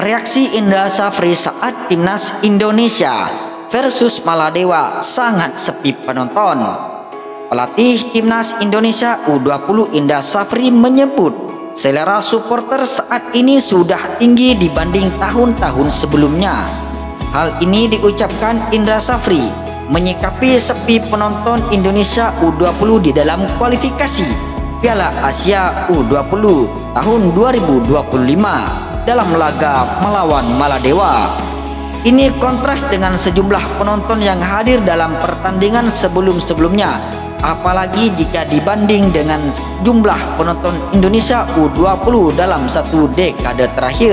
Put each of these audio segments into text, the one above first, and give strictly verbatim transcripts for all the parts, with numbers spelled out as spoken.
Reaksi Indra Safri saat timnas Indonesia versus Maladewa sangat sepi penonton. Pelatih timnas Indonesia U dua puluh Indra Safri menyebut selera supporter saat ini sudah tinggi dibanding tahun-tahun sebelumnya. Hal ini diucapkan Indra Safri menyikapi sepi penonton Indonesia U dua puluh di dalam kualifikasi Piala Asia U dua puluh tahun dua ribu dua puluh lima dalam laga melawan Maladewa. Ini kontras dengan sejumlah penonton yang hadir dalam pertandingan sebelum-sebelumnya, apalagi jika dibanding dengan jumlah penonton Indonesia U dua puluh dalam satu dekade terakhir.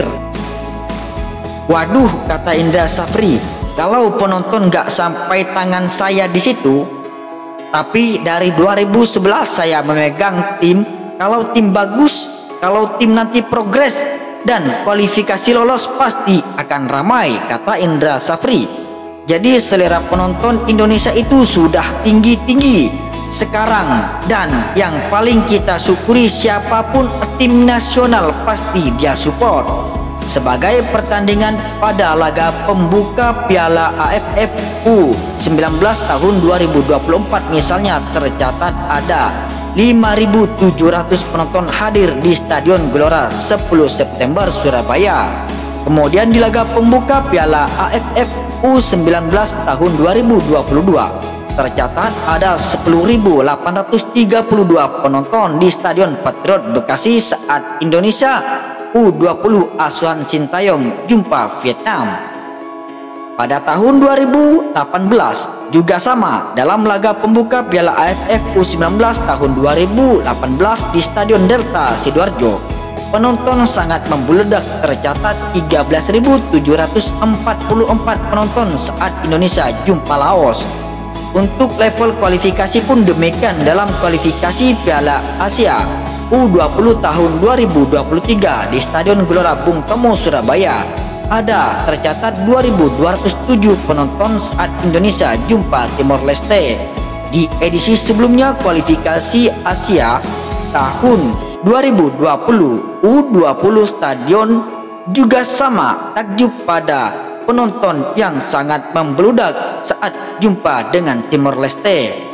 Waduh, kata Indra Safri, kalau penonton gak sampai tangan saya di situ, tapi dari dua ribu sebelas saya memegang tim, kalau tim bagus, kalau tim nanti progres dan kualifikasi lolos pasti akan ramai, kata Indra Safri. Jadi selera penonton Indonesia itu sudah tinggi-tinggi sekarang, dan yang paling kita syukuri siapapun tim nasional pasti dia support. Sebagai pertandingan pada laga pembuka Piala A F F U sembilan belas tahun dua ribu dua puluh empat misalnya, tercatat ada lima ribu tujuh ratus penonton hadir di Stadion Gelora sepuluh September Surabaya. Kemudian di laga pembuka Piala A F F U sembilan belas tahun dua ribu dua puluh dua tercatat ada sepuluh ribu delapan ratus tiga puluh dua penonton di Stadion Patriot Bekasi saat Indonesia U dua puluh asuhan Sintayong jumpa Vietnam. Pada tahun dua ribu delapan belas juga sama, dalam laga pembuka Piala A F F U sembilan belas tahun dua ribu delapan belas di Stadion Delta Sidoarjo, penonton sangat membludak, tercatat tiga belas ribu tujuh ratus empat puluh empat penonton saat Indonesia jumpa Laos. Untuk level kualifikasi pun demikian, dalam kualifikasi Piala Asia U dua puluh tahun dua ribu dua puluh tiga di Stadion Gelora Bung Tomo Surabaya ada tercatat dua ribu dua ratus tujuh penonton saat Indonesia jumpa Timor Leste. Di edisi sebelumnya kualifikasi Asia tahun dua ribu dua puluh U dua puluh stadion juga sama, takjub pada penonton yang sangat membludak saat jumpa dengan Timor Leste.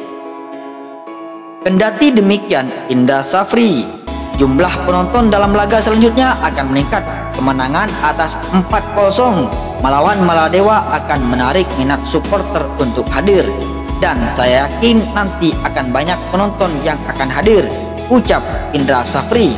Kendati demikian, Indra Safri, jumlah penonton dalam laga selanjutnya akan meningkat. Kemenangan atas empat kosong melawan Maladewa akan menarik minat supporter untuk hadir, dan saya yakin nanti akan banyak penonton yang akan hadir, ucap Indra Safri.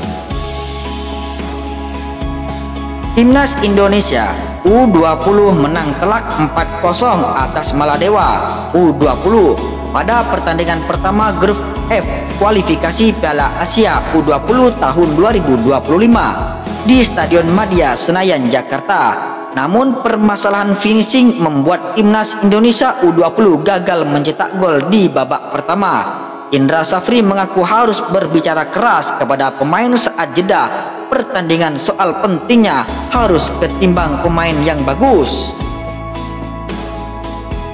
Timnas Indonesia U dua puluh menang telak empat kosong atas Maladewa U dua puluh pada pertandingan pertama grup F kualifikasi Piala Asia U dua puluh tahun dua ribu dua puluh lima di Stadion Madia Senayan, Jakarta. Namun permasalahan finishing membuat timnas Indonesia U dua puluh gagal mencetak gol di babak pertama. Indra Safri mengaku harus berbicara keras kepada pemain saat jeda pertandingan soal pentingnya harus ketimbang pemain yang bagus.